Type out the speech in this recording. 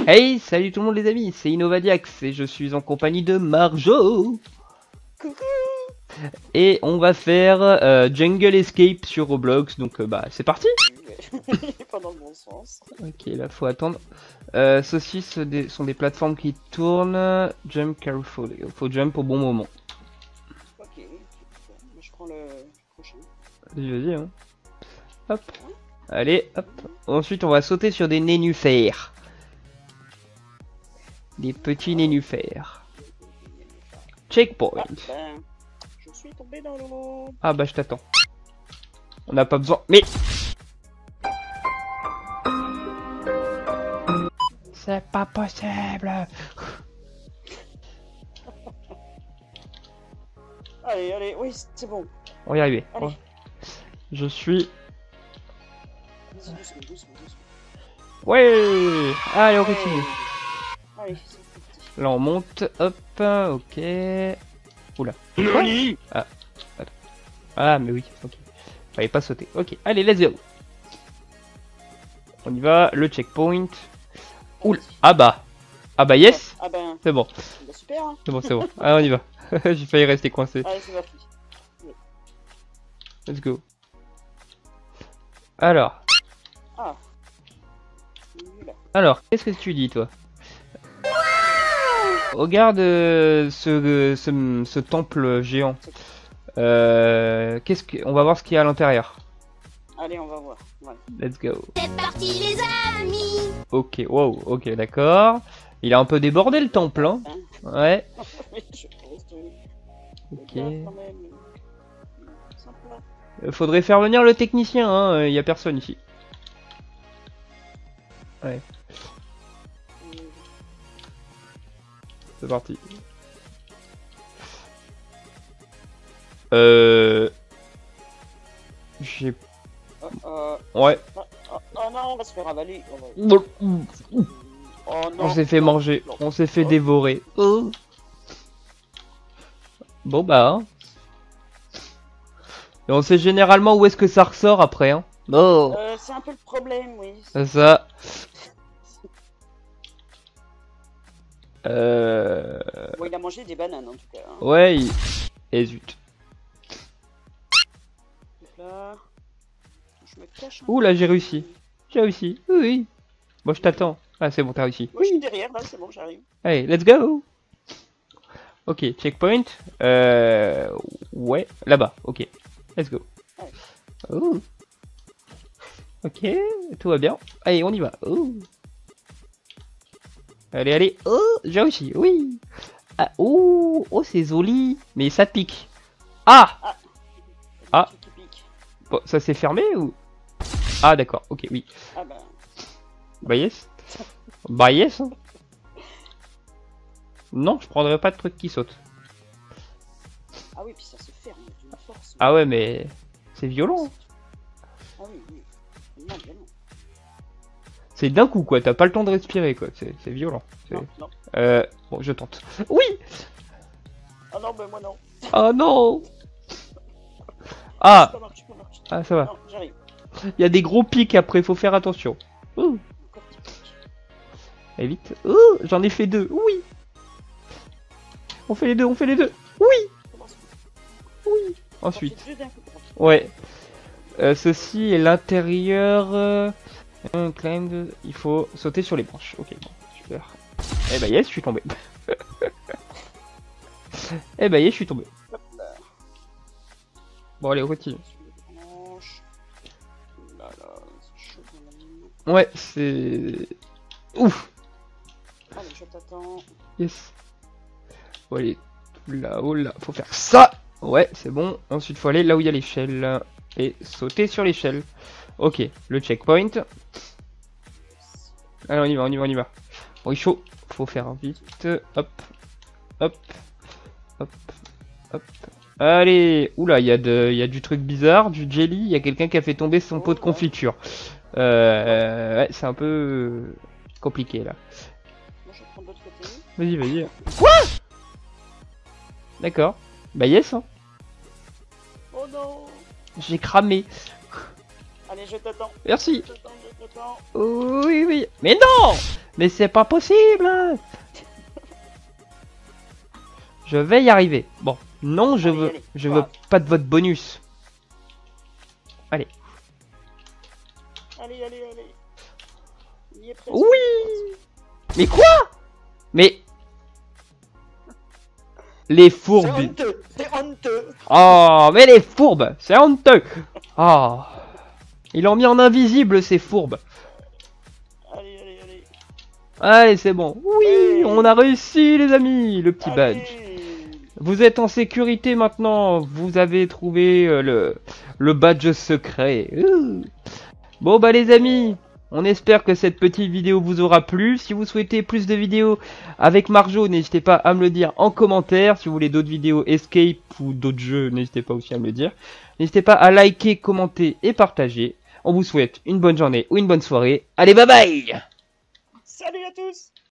Hey, salut tout le monde les amis, c'est Innovadiax et je suis en compagnie de Marjo. Coucou. Et on va faire Jungle Escape sur Roblox, donc bah c'est parti. Il est pas dans le bon sens. Ok, là faut attendre. Ceci sont des plateformes qui tournent. Jump careful, faut jump au bon moment. Ok. Bon, je prends le prochain. Vas-y, hein. Hop. Allez, hop. Ensuite on va sauter sur des nénuphars. Des petits nénuphars. Checkpoint. Ah, ben, je suis tombé dans l'eau. Ah bah je t'attends. On n'a pas besoin. Mais c'est pas possible. Allez, allez, oui, c'est bon. On va y arriver. Allez. Oh. Je suis. Vas-y, doucement, doucement, doucement. Ouais. Allez, on continue. Allez, c'est parti. Là on monte. Hop. Ok. Oula. Nani? Ah. Attends. Ah mais oui. Ok. Fallait pas sauter. Ok. Allez, let's go. On y va. Le checkpoint. Oula. Ah bah. Ah bah yes. Ah ben, C'est bon. bah, super, hein. C'est bon, c'est bon. Ah on y va. J'ai failli rester coincé. Allez, c'est parti. Let's go. Alors. Ah. Nul. Alors, qu'est-ce que tu dis, toi? Regarde ce temple géant. On va voir ce qu'il y a à l'intérieur. Allez, on va voir. Voilà. Let's go. C'est parti les amis. Ok, wow, ok, d'accord. Il a un peu débordé le temple, hein. Ouais. Mais je pense que... Ok. Bien, quand même. Sympa. Faudrait faire venir le technicien, hein. Y a personne ici. Ouais, c'est parti. J'ai... Ouais. Oh non, on va se faire avaler. Oh non. On s'est fait manger, on s'est fait dévorer. Oh. Bon bah. Hein. Et on sait généralement où est-ce que ça ressort après. Hein. Oh. C'est un peu le problème, oui. C'est ça. Bon, il a mangé des bananes en tout cas. Hein. Ouais. Et zut. Donc là, je me cache. Ouh là j'ai réussi. J'ai réussi. Oui. Bon je t'attends. Ah c'est bon t'as réussi. Moi je suis derrière là, c'est bon, j'arrive. Allez, let's go. Ok, checkpoint. Ouais, là-bas. Ok, let's go. Ouais. Oh. Ok, tout va bien. Allez, on y va. Oh. Allez, allez. Oh, j'ai réussi. Oui. Ah, oh, oh, c'est joli. Mais ça pique. Ah. Ah. Qui pique. Bon, ça s'est fermé ou? Ah, d'accord. Ok, oui. Ah bah. Bah yes. Bah yes. Hein. Non, je prendrais pas de truc qui saute. Ah oui, puis ça se ferme d'une force. Ah ouais, mais c'est violent. Ah oui, oui. Non, bien non. C'est d'un coup quoi, t'as pas le temps de respirer quoi, c'est violent. Non, non. Bon, je tente. Oui. Ah non, bah moi non. Oh non. Tu Ah, peux marcher, tu peux marcher. ah ça va. Non, j'arrive. Il y a des gros pics après, faut faire attention. Ouh. Encore petit pic. Et vite. Ouh, j'en ai fait deux. Oui. On fait les deux, on fait les deux. Oui. Commence. Oui. Ensuite. Deux d'un coup. Ouais. Ceci est l'intérieur. Il faut sauter sur les branches. Ok, bon, super. Eh bah yes, je suis tombé. Eh bah yes, je suis tombé. Hop là. Bon allez, on continue. Sur les branches. Là, là, c'est chaud quand même. Ouais, c'est... Ouf. Allez, je t'attends. Yes. Faut aller là-haut, là. Faut faire ça. Ouais, c'est bon. Ensuite, faut aller là où il y a l'échelle. Et sauter sur l'échelle. Ok, le checkpoint. Allez, on y va, on y va, on y va. Bon, il est chaud. Faut faire vite. Hop. Hop. Hop. Hop. Allez. Oula, il y a du truc bizarre, du jelly. Il y a quelqu'un qui a fait tomber son pot de confiture. Ouais, c'est un peu compliqué là. Moi je vais prendre l'autre côté. Vas-y, vas-y. Quoi? D'accord. Bah yes, hein. Oh non. J'ai cramé. Allez, je t'attends. Merci. Je t'attends, je t'attends. Oui, oui. Mais non! Mais c'est pas possible, hein. Je vais y arriver. Bon, non, Allez, allez, je veux pas de votre bonus. Allez. Allez, allez, allez. Il y est presque. Oui! Mais quoi? Mais... Les C'est fourbes. honteux, c'est honteux. Oh, mais les fourbes, c'est honteux. Oh. Ils l'ont mis en invisible, ces fourbes. Allez, allez, allez. Allez, c'est bon. Oui, Hey. on a réussi, les amis, le petit badge. Allez. Vous êtes en sécurité maintenant. Vous avez trouvé le badge secret. Bon, bah, les amis, on espère que cette petite vidéo vous aura plu. Si vous souhaitez plus de vidéos avec Marjo, n'hésitez pas à me le dire en commentaire. Si vous voulez d'autres vidéos Escape ou d'autres jeux, n'hésitez pas aussi à me le dire. N'hésitez pas à liker, commenter et partager. On vous souhaite une bonne journée ou une bonne soirée. Allez, bye bye! Salut à tous.